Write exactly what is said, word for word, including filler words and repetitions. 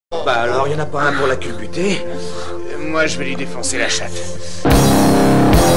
Bah alors, y en a pas un pour la culbuter? Moi, je vais lui défoncer la chatte.